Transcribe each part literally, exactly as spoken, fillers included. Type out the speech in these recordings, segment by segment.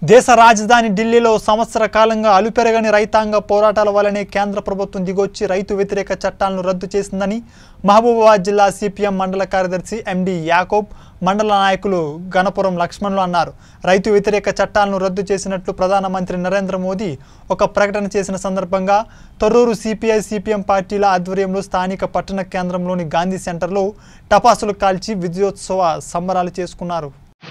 దేశ రాజధాని ఢిల్లీలో సంవత్సర కాలంగా అలుపెరగని రైతాంగ పోరాటాల వల్లనే కేంద్ర ప్రభుత్వం దిగొచ్చి రైతు వ్యతిరేక చట్టాలను రద్దు చేసిందని మహబూబాబాద్ జిల్లా సిపిఎం మండల కార్యదర్శి ఎండి యాకోబ్ మండల నాయకులు గణపురం లక్ష్మణులు అన్నారు. రైతు వ్యతిరేక చట్టాలను రద్దు చేసినట్లు ప్రధానమంత్రి నరేంద్ర మోదీ ఒక ప్రకటన చేసిన సందర్భంగా తొర్రూరు సిపిఐ సిపిఎం పార్టీల ఆధ్వర్యంలో స్థానిక పట్టణ కేంద్రంలోని గాంధీ సెంటర్లో టపాసులు కాల్చి విజయోత్సవ సంబరాలు చేసుకున్నారు.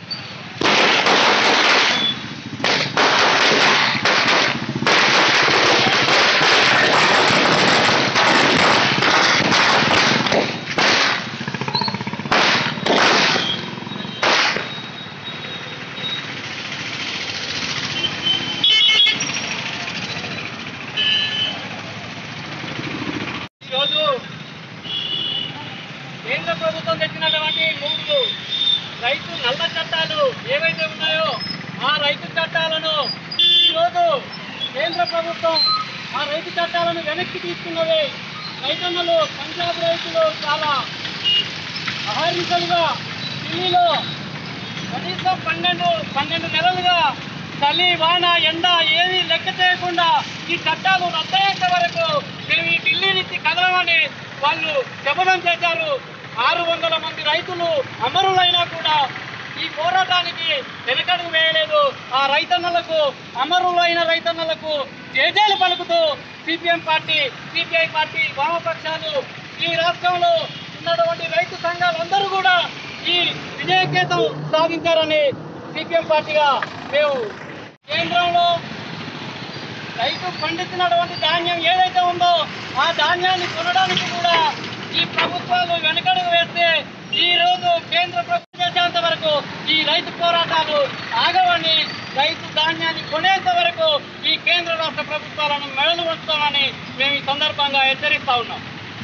కేంద్ర ప్రభుత్వం తెచ్చినటువంటి మూడు రైతు నల్ల చట్టాలు ఏవైతే ఉన్నాయో ఆ రైతు చట్టాలను ఈరోజు కేంద్ర ప్రభుత్వం ఆ రైతు చట్టాలను వెనక్కి తీసుకున్నది. రైతన్నలు పంజాబ్ రైతులు చాలా అహర్నిశలుగా ఢిల్లీలో కనీసం పన్నెండు పన్నెండు నెలలుగా చలి వాన ఎండ ఏమీ లెక్క చేయకుండా ఈ చట్టాలు రద్దయ్యేంత వరకు మేము ఈ ఢిల్లీ నుంచి కదలమని వాళ్ళు శపథం చేశారు. ఆరు వందల మంది రైతులు అమరులైనా కూడా ఈ పోరాటానికి వెనకడుగు వేయలేదు. ఆ రైతన్నలకు అమరులైన రైతన్నలకు జేజేలు పలుకుతూ సిపిఎం పార్టీ సిపిఐ పార్టీ వామపక్షాలు ఈ రాష్ట్రంలో ఉన్నటువంటి రైతు సంఘాలందరూ కూడా ఈ విజయకేతం సాధించారని సిపిఎం పార్టీగా మేము కేంద్రంలో రైతు పండించినటువంటి ధాన్యం ఏదైతే ఉందో ఆ ధాన్యాన్ని కొనడానికి కూడా ఈ ప్రభుత్వాలు వెనకడుగు వేస్తే ఈ రోజు కేంద్ర ప్రభుత్వం చేసేంత వరకు ఈ రైతు పోరాటాలు ఆగవని, రైతు ధాన్యాన్ని కొనేంత వరకు ఈ కేంద్ర రాష్ట్ర ప్రభుత్వాలను మెడలు వంచుతామని మేము ఈ సందర్భంగా హెచ్చరిస్తా ఉన్నాం.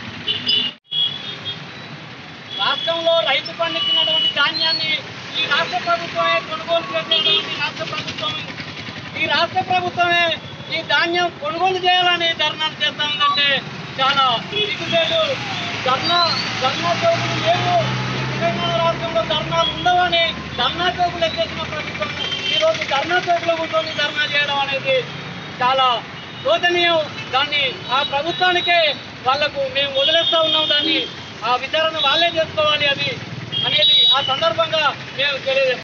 రాష్ట్రంలో రైతు పండించినటువంటి ధాన్యాన్ని ఈ రాష్ట్ర ప్రభుత్వమే కొనుగోలు చేసేటువంటి రాష్ట్ర ప్రభుత్వం ఈ రాష్ట్ర ప్రభుత్వమే ఈ ధాన్యం కొనుగోలు చేయాలని ధర్నాలు చేస్తా ఉందంటే చాలా సిగ్గులేదు. ధర్నా ధర్నా చౌకులు లేవు. తెలంగాణ రాష్ట్రంలో ధర్నాలు ఉండవని ధర్నా చౌకులు ఎక్కేసిన ప్రభుత్వం ఈరోజు ధర్నా చౌకులో కూర్చొని ధర్నా చేయడం అనేది చాలా శోచనీయం. దాన్ని ఆ ప్రభుత్వానికే వాళ్లకు మేము వదిలేస్తా ఉన్నాం. దాన్ని ఆ విచారణ వాళ్ళే చేసుకోవాలి అది అనేది ఆ సందర్భంగా మేము తెలియజేస్తాం.